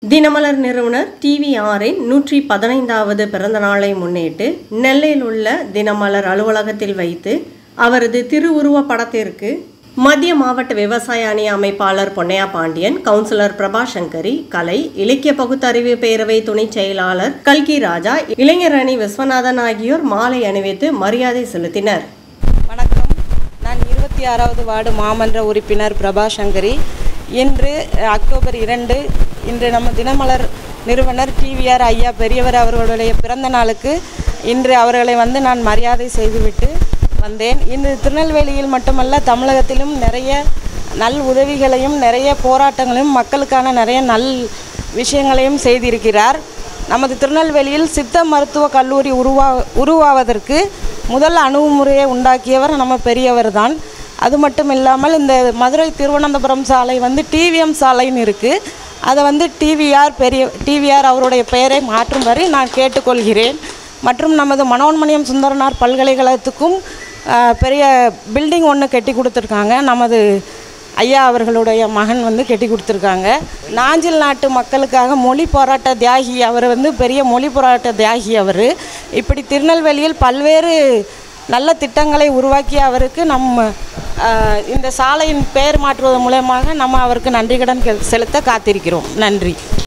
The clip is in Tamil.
தினமலர் நிறுவனர் டிவிஆரின் 115வது பிறந்த நாளை முன்னிட்டு நெல்லையில் உள்ள தினமலர் அலுவலகத்தில் வைத்து அவரது திருவுருவ படத்திற்கு மத்திய மாவட்ட விவசாய அணி அமைப்பாளர் பொன்னையா பாண்டியன், கவுன்சிலர் பிரபா சங்கரி, கலை, இலக்கிய பகுத்தறிவு பேரவை துணை செயலாளர் கல்கி ராஜா, இளைஞர் அணி விஸ்வநாதன் ஆகியோர் மாலை அணிவித்து மரியாதை செலுத்தினர். வணக்கம், நான் 26வது வார்டு மாமன்ற உறுப்பினர் பிரபா சங்கரி. இன்று அக்டோபர் 2 இன்று நம்ம தினமலர் நிறுவனர் டிவிஆர் ஐயா பெரியவர் அவர்களுடைய பிறந்த நாளுக்கு இன்று அவர்களை நான் மரியாதை செய்துவிட்டு வந்தேன். இன்று திருநெல்வேலியில் மட்டுமல்ல, தமிழகத்திலும் நிறைய நல் உதவிகளையும் நிறைய போராட்டங்களையும் மக்களுக்கான நிறைய நல் விஷயங்களையும் செய்திருக்கிறார். நமது திருநெல்வேலியில் சித்த மருத்துவ கல்லூரி உருவாவதற்கு முதல் அணுகுமுறையை உண்டாக்கியவர் நம்ம பெரியவர் தான். அது மட்டும் இல்லாமல் இந்த மதுரை திருவனந்தபுரம் சாலை டிவிஎம் சாலைன்னு இருக்குது. அதை டிவிஆர் அவருடைய பெயரை மாற்றும்படி நான் கேட்டுக்கொள்கிறேன். மற்றும் நமது மனோன்மணியம் சுந்தரனார் பல்கலைக்கழகத்துக்கும் பெரிய பில்டிங் ஒன்று கட்டி கொடுத்துருக்காங்க. நமது ஐயா அவர்களுடைய மகன் கட்டி கொடுத்துருக்காங்க. நாஞ்சில் நாட்டு மக்களுக்காக மொழி போராட்ட தியாகி அவர், பெரிய மொழி போராட்ட தியாகி அவர். இப்படி திருநெல்வேலியில் பல்வேறு நல்ல திட்டங்களை உருவாக்கிய அவருக்கு இந்த சாலையின் பெயர் மாற்றுவதன் மூலமாக அவருக்கு நன்றிக்கடன் செலுத்த காத்திருக்கிறோம். நன்றி.